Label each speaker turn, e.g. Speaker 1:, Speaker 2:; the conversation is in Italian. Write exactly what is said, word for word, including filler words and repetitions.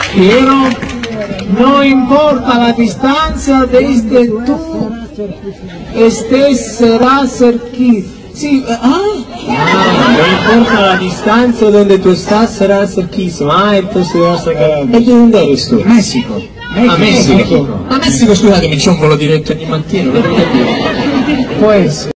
Speaker 1: Pero no importa la distancia desde tú estés, será cerquita. Sí, ah,
Speaker 2: Ah, no importa la distanza donde tú estás, será cerquísimo. Ah, entonces vas a quedar. ¿E di dove eri tu?
Speaker 3: Messico.
Speaker 2: A Messico. A Messico, scusatemi, c'è un volo diretto ogni mattina.
Speaker 1: pues.